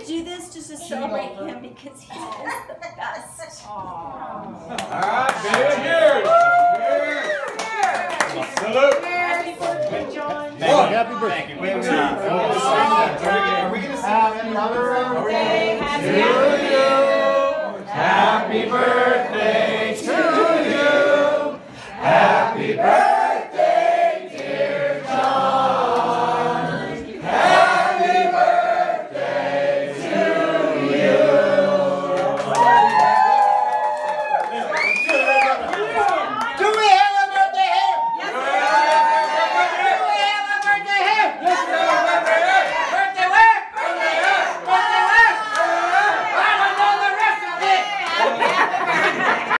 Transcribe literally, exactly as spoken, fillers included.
to do this just to celebrate him because he is the best. All right, cheers. Cheers. Salute. Happy birthday, John. Happy birthday. Thank you.